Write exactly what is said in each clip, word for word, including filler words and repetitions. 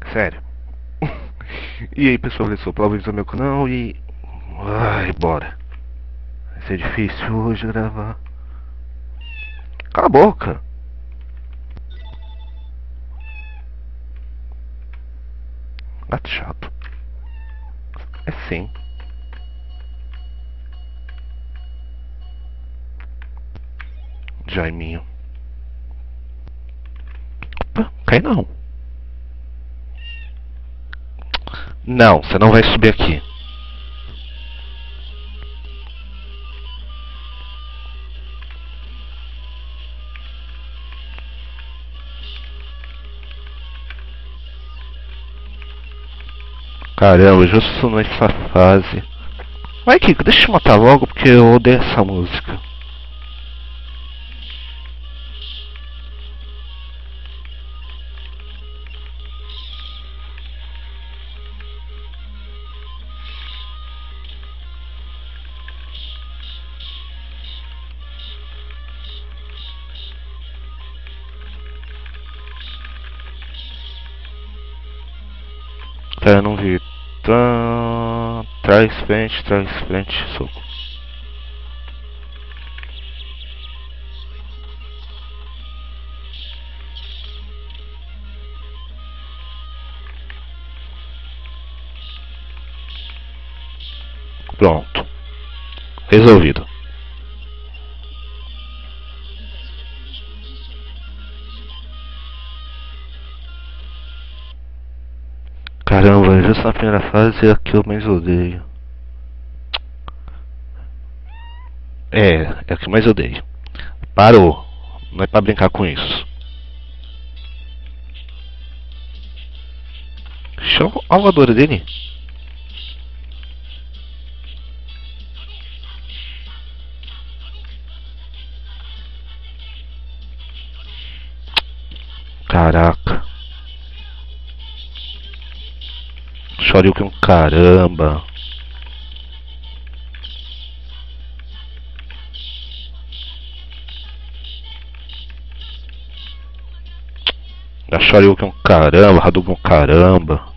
Sério. E aí pessoal, olha só, parabéns ao meu canal e... Ai, bora. Vai ser difícil hoje gravar. Cala a boca. Gato chato. É sim. Jaiminho. Opa, cai não. Não, você não vai subir aqui. Caramba, justo nessa fase. Vai, Kiko, deixa eu te matar logo porque eu odeio essa música. Tá, eu não vi. Tá... Trás, frente, trás, frente, soco. Pronto. Resolvido. Caramba, justo na primeira fase é a que eu mais odeio. É, é a que eu mais odeio. Parou. Não é pra brincar com isso. Chama a voadora dele. Caraca. Shoryuken, caramba. Da Shoryuken, caramba. Hadouken, caramba.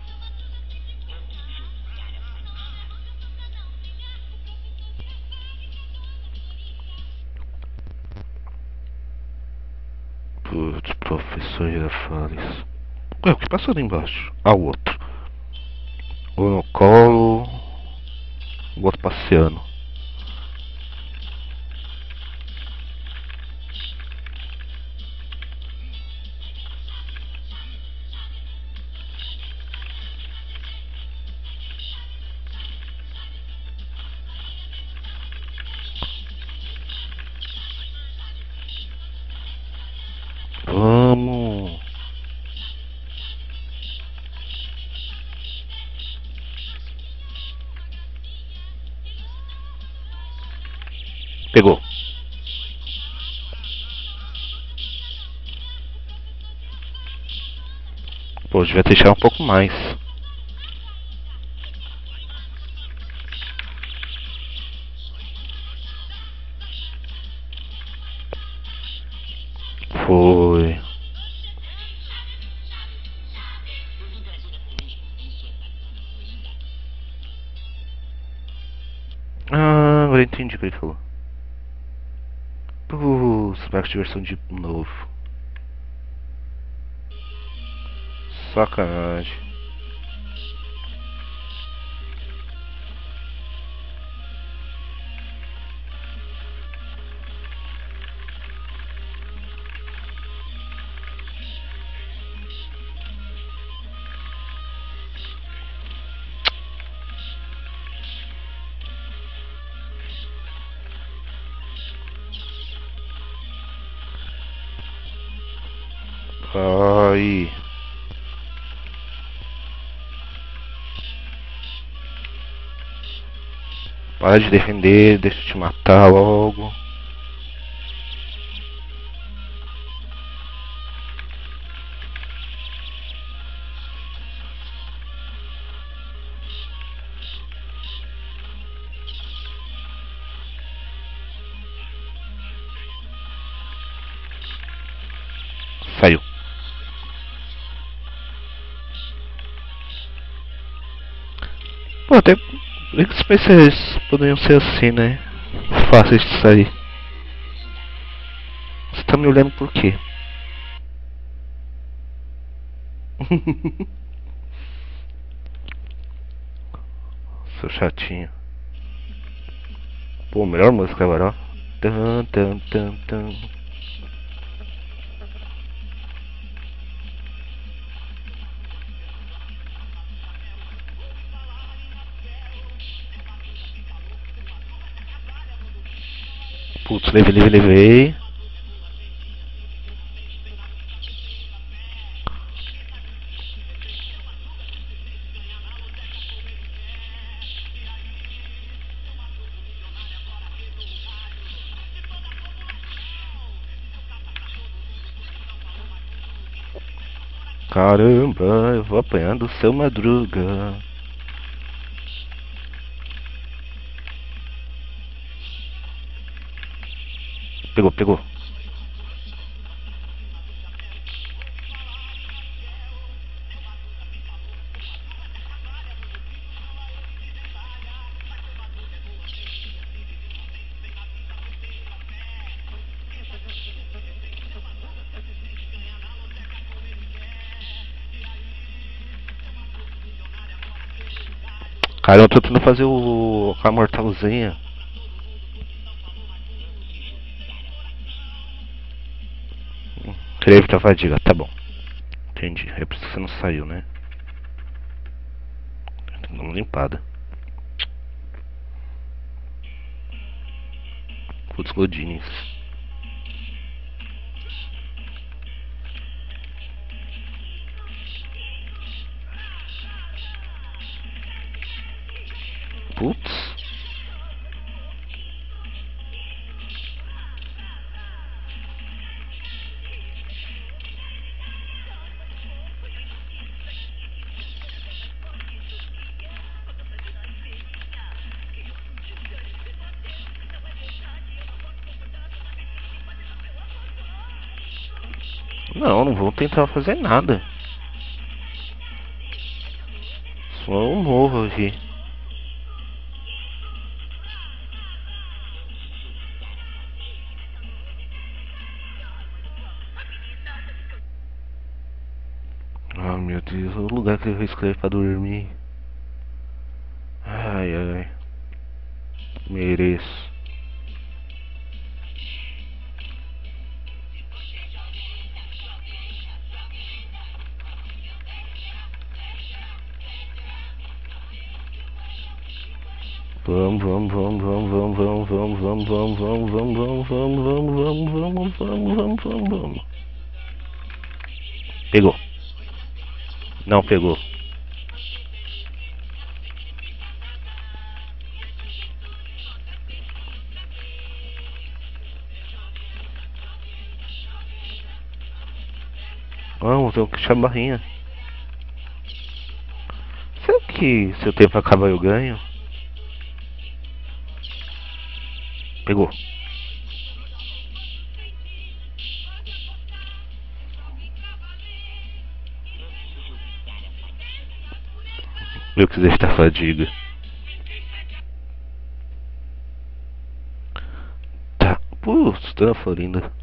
Putz, professor Girafales. Ué, o que passou ali embaixo? Ah, o outro. Um no colo. O outro passeando. Vamos. Pegou. Pô, devia deixar um pouco mais. Foi. Ah, agora eu entendi o que ele falou. Putz, parque de diversão de novo. Sacanagem. Ai. Para de defender, deixa eu te matar logo. Saiu. Pô, até os P Cs poderiam ser assim, né? Fáceis de sair. Você tá me olhando por quê? Seu chatinho. Pô, melhor música agora, ó. Tan, tan, tan, tan. Putz, levei, levei, levei. Caramba, eu vou apanhando o seu Madruga. Pegou, pegou. Cara, eu tô tentando fazer o a mortalzinha. Queria evitar fadiga, tá bom. Entendi. É por isso que você não saiu, né? Tem que dar uma limpada. Putz, Godines. Putz. Não, não vou tentar fazer nada. Só um morro aqui. Ah, meu Deus, o lugar que eu escolhi pra dormir. Ai, ai. Mereço. Vamos, vamos, vamos, vamos, vamos, vamos, vamos, vamos, vamos, vamos, vamos, vamos, vamos, vamos, vamos, vamos, vamos, vamos, vamos. Pegou. Não pegou. Vamos, tem que achar a barrinha. Será que se o tempo acabar eu ganho? Pegou. Eu quiser estar fadiga. Tá. Putz, tô na Florinda.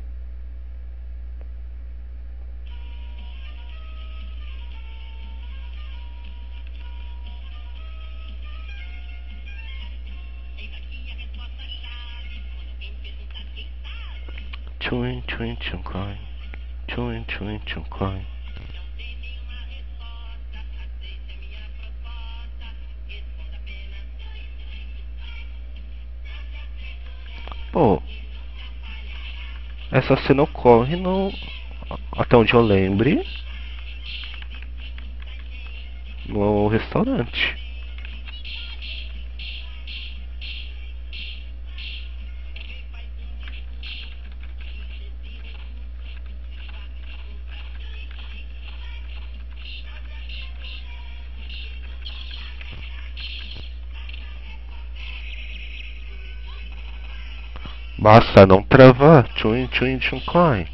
Tchuin, tchuin, tchum, climb. Tchuin, tchuin, tchum, climb. Pô, essa cena ocorre no... até onde eu lembre, no restaurante. Basta não travar. Tchuin, tchuin, tchum, climb.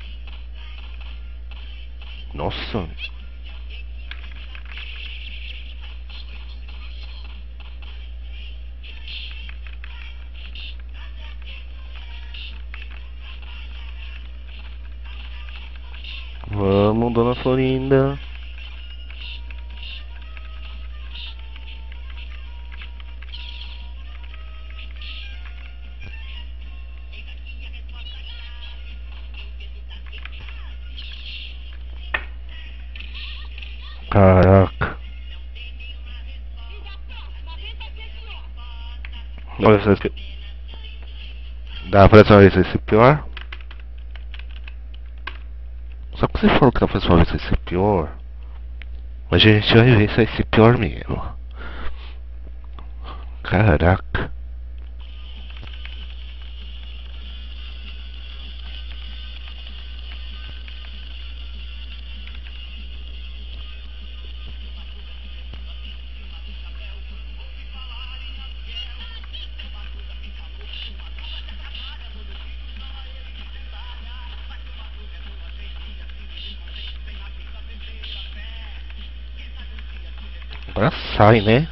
Nossa. Vamos, dona Florinda. Caraca. Olha só aqui. Da próxima vez vai ser pior. Só que você falou que da próxima vez vai ser pior. Mas a gente vai ver se vai ser pior mesmo. Caraca. Agora sai, né?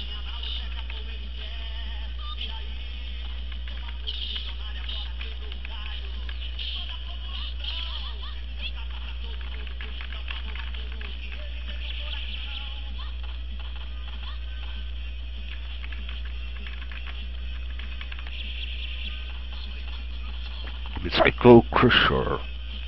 Psycho Crusher.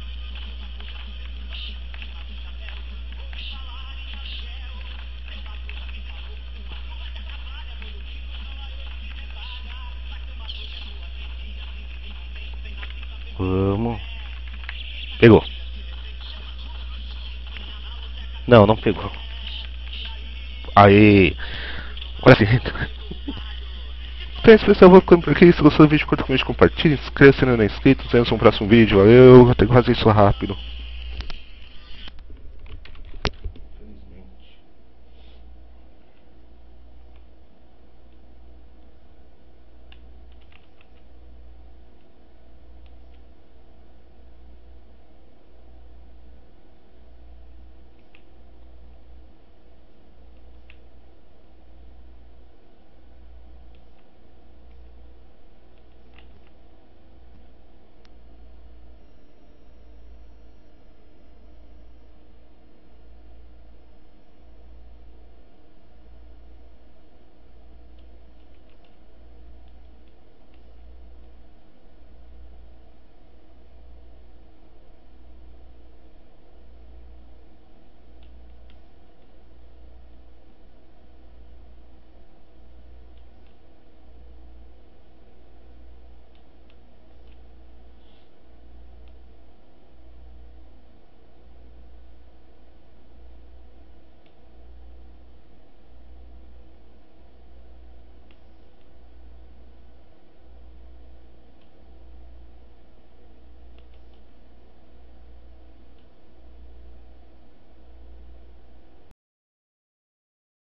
Vamos. Pegou. Não, não pegou. Aí. Agora sim. Então é isso, pessoal. Vou ficando por aqui. Se gostou do vídeo, curta, comente, compartilhe. Se inscreva se ainda não é inscrito. Nos vemos no próximo vídeo. Valeu. Vou ter que fazer isso rápido.